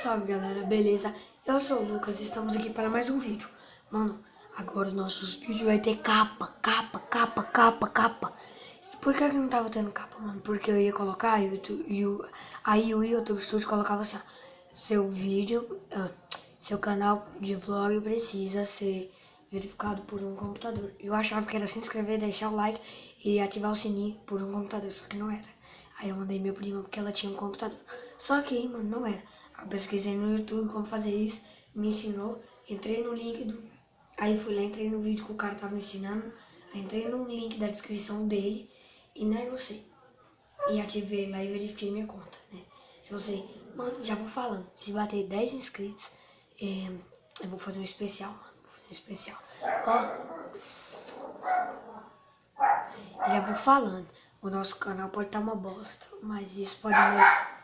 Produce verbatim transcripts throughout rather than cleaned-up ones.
salve galera, beleza? Eu sou o Lucas e estamos aqui para mais um vídeo. Mano, agora os nossos vídeos vai ter capa, capa, capa, capa, capa. Por que que não tava tendo capa, mano? Porque eu ia colocar, e o, e o, aí o YouTube Studio colocava assim, ó, seu vídeo, uh, seu canal de vlog precisa ser verificado por um computador. Eu achava que era se inscrever, deixar o like e ativar o sininho por um computador, só que não era. Aí eu mandei minha prima porque ela tinha um computador. Só que, mano, não era. Eu pesquisei no YouTube como fazer isso, me ensinou, entrei no link do... Aí fui lá, entrei no vídeo que o cara tava me ensinando, aí entrei no link da descrição dele e negociei. E ativei lá e verifiquei minha conta, né? Se você... Mano, já vou falando, se bater dez inscritos, é, eu vou fazer um especial, mano. Vou fazer um especial. Ó, já vou falando. O nosso canal pode estar uma bosta, mas isso pode melhorar.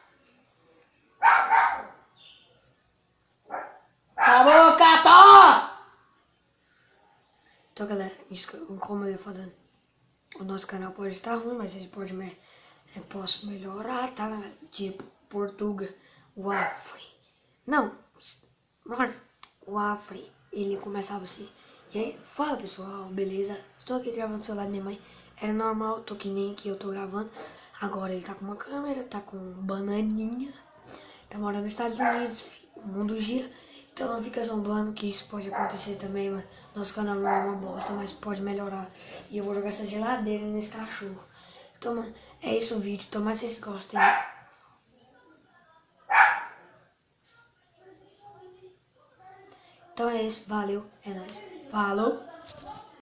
Cala a boca, Tó! Então, galera, isso, como eu ia falando, o nosso canal pode estar ruim, mas ele pode me, eu posso melhorar, tá, galera? Tipo, Portuga, o Afri. Não, mano, o Afri, ele começava assim. E aí, fala pessoal, beleza? Estou aqui gravando o celular da minha mãe. É normal, tô que nem aqui, eu tô gravando. Agora ele tá com uma câmera, tá com bananinha. Tá morando nos Estados Unidos, o mundo gira. Então não fica zombando que isso pode acontecer também, mano. Nosso canal não é uma bosta, mas pode melhorar. E eu vou jogar essa geladeira nesse cachorro. Então, mano, é isso o vídeo. Tomara que vocês gostem. Então é isso, valeu, é nóis. Falou!